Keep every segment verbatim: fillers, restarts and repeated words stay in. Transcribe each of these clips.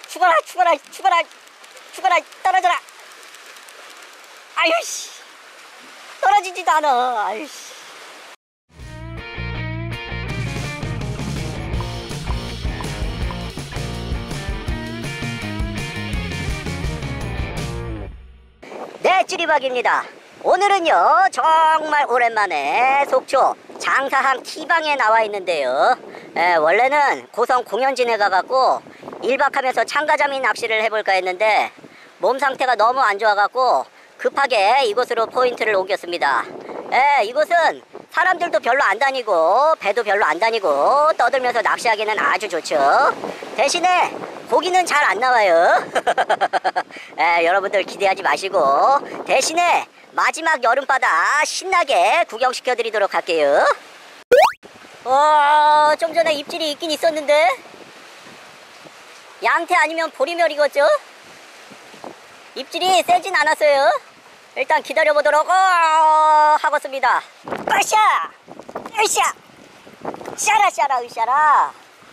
죽어라 죽어라 죽어라 죽어라 떨어져라. 아유씨 떨어지지도 않아. 아유씨. 네, 찌리박입니다. 오늘은요 정말 오랜만에 속초 장사항 티방에 나와 있는데요. 에, 원래는 고성 공연진에 가갖고 일박하면서 참가자미 낚시를 해볼까 했는데 몸 상태가 너무 안 좋아갖고 급하게 이곳으로 포인트를 옮겼습니다. 에, 이곳은 사람들도 별로 안 다니고 배도 별로 안 다니고 떠들면서 낚시하기는 아주 좋죠. 대신에 고기는 잘 안 나와요. 에, 여러분들 기대하지 마시고 대신에 마지막 여름바다 신나게 구경시켜 드리도록 할게요. 어, 좀 전에 입질이 있긴 있었는데 양태 아니면 보리멸이겠죠? 입질이 세진 않았어요. 일단 기다려보도록 어, 하겠습니다. 으쌰! 으쌰! 샤라 샤라 으쌰라.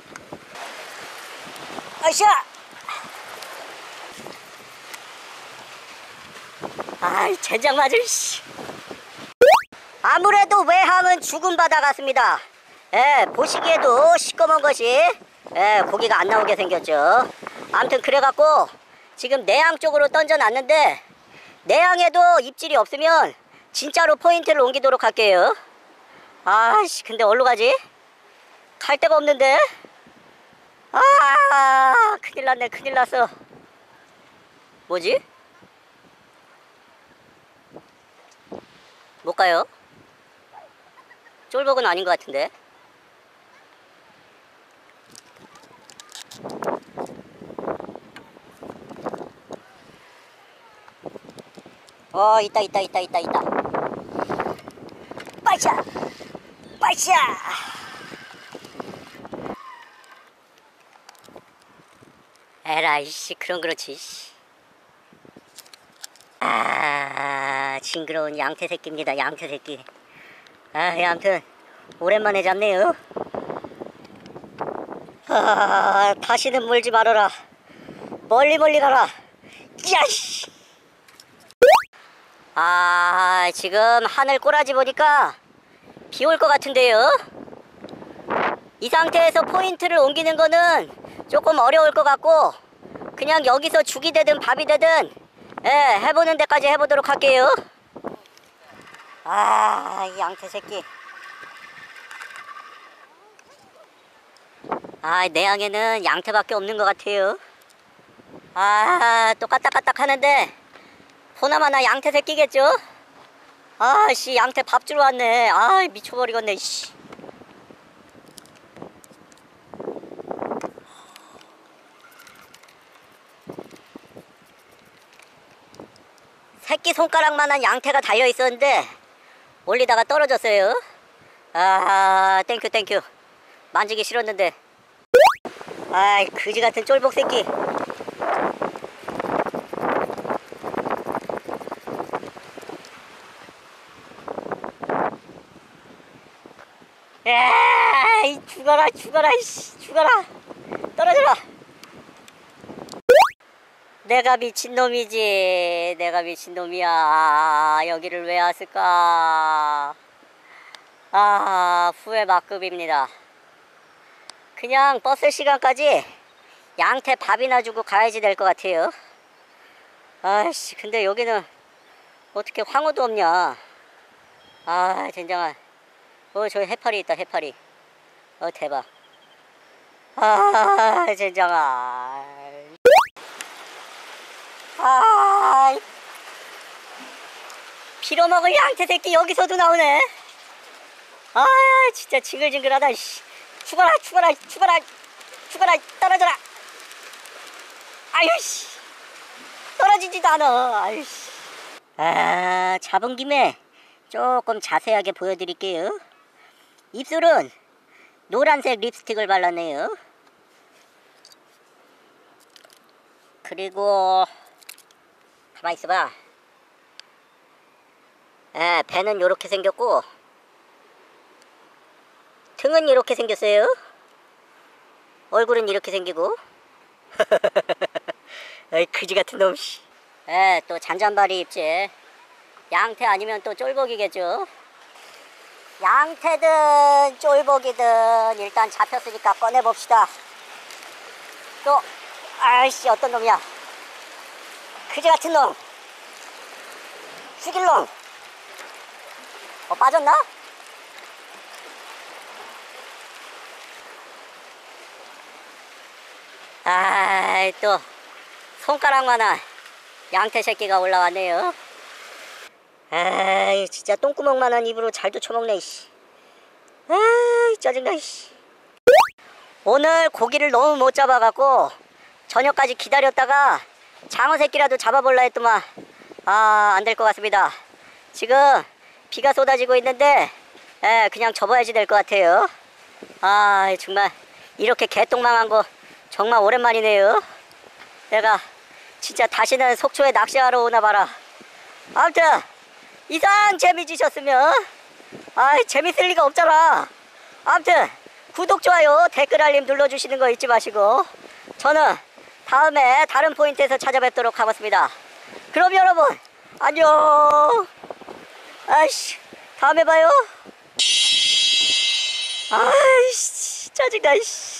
으쌰! 아이 젠장 맞을 씨. 아무래도 외항은 죽은 바다 같습니다. 예, 보시기에도 시꺼먼 것이 예, 고기가 안 나오게 생겼죠. 아무튼 그래갖고 지금 내항 쪽으로 던져놨는데 내항에도 입질이 없으면 진짜로 포인트를 옮기도록 할게요. 아씨 근데 어디로 가지? 갈 데가 없는데. 아 큰일 났네 큰일 났어. 뭐지? 못 가요? 쫄복은 아닌 것 같은데. 어 있다 있다 있다 있다 있다. 빠샤 빠샤. 에라이씨 그럼 그렇지. 아 징그러운 양태 새끼입니다. 양태 새끼. 아 예, 아무튼 오랜만에 잡네요. 아 다시는 물지 말아라. 멀리 멀리 가라. 야씨. 아 지금 하늘 꼬라지 보니까 비 올 것 같은데요. 이 상태에서 포인트를 옮기는 거는 조금 어려울 것 같고 그냥 여기서 죽이 되든 밥이 되든 예, 해보는 데까지 해보도록 할게요. 아, 이 양태 새끼. 아, 내항에는 양태밖에 없는 것 같아요. 아, 또 까딱까딱 하는데 보나마나 양태 새끼겠죠? 아씨, 양태 밥 주러 왔네. 아, 미쳐버리겠네, 씨. 새끼 손가락만한 양태가 달려있었는데 올리다가 떨어졌어요. 아 땡큐 땡큐. 만지기 싫었는데. 아이 그지같은 쫄복 새끼. 에이 죽어라 죽어라 씨 죽어라. 떨어져라. 내가 미친놈이지. 내가 미친놈이야. 여기를 왜 왔을까. 아 후회 막급입니다. 그냥 버스 시간까지 양태 밥이나 주고 가야지 될 것 같아요. 아씨 근데 여기는 어떻게 황어도 없냐. 아 젠장아. 어 저기 해파리 있다 해파리. 어 대박. 아 젠장아. 아, 빌어먹을 양태 새끼 여기서도 나오네. 아, 진짜 징글징글하다. 씨. 죽어라, 죽어라, 죽어라, 죽어라, 떨어져라. 아유씨, 떨어지지도 않아. 아유씨. 아, 잡은 김에 조금 자세하게 보여드릴게요. 입술은 노란색 립스틱을 발랐네요. 그리고 가만히 있어봐. 아, 배는 요렇게 생겼고 등은 이렇게 생겼어요. 얼굴은 이렇게 생기고 어이 그지 같은 놈. 에, 또 잔잔바리 입지. 양태 아니면 또 쫄복이겠죠. 양태든 쫄복이든 일단 잡혔으니까 꺼내봅시다. 또 아이씨 어떤 놈이야. 그지 같은 놈. 죽일 놈. 어 빠졌나? 아이 또 손가락만한 양태 새끼가 올라왔네요. 아이 진짜 똥구멍만한 입으로 잘도 쳐먹네. 씨. 아이 짜증나. 씨. 오늘 고기를 너무 못 잡아갖고 저녁까지 기다렸다가 장어 새끼라도 잡아볼라 했더만 아 안될 것 같습니다. 지금 비가 쏟아지고 있는데 에, 그냥 접어야지 될 것 같아요. 아 정말 이렇게 개똥망한 거 정말 오랜만이네요. 내가 진짜 다시는 속초에 낚시하러 오나 봐라. 아무튼 이상 재미지셨으면 아 재밌을 리가 없잖아. 아무튼 구독 좋아요 댓글 알림 눌러주시는 거 잊지 마시고 저는 다음에 다른 포인트에서 찾아뵙도록 하겠습니다. 그럼 여러분 안녕. 아이씨 다음에 봐요. 아이씨 짜증나.